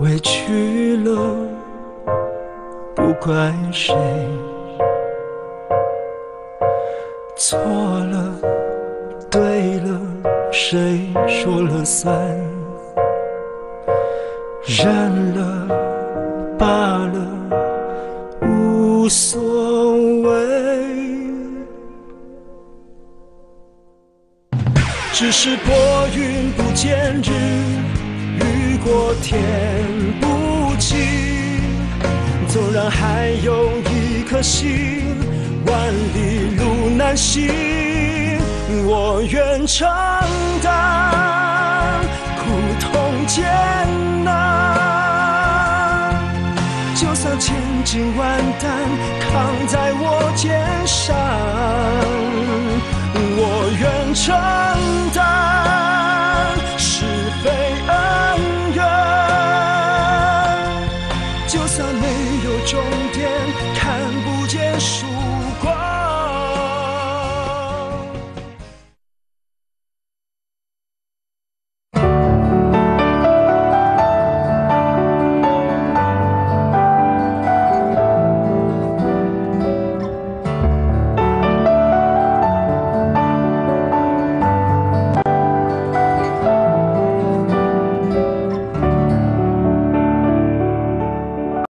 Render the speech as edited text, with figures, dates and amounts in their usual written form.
委屈了，不怪谁，错了，对了，谁说了算？认了，罢了，无所谓。只是拨云不见日，雨过天不晴。纵然还有一颗心，万里路难行，我愿承担苦痛艰难。就算千斤万担扛在我肩上，我愿承担是非恩怨。就算没有终点，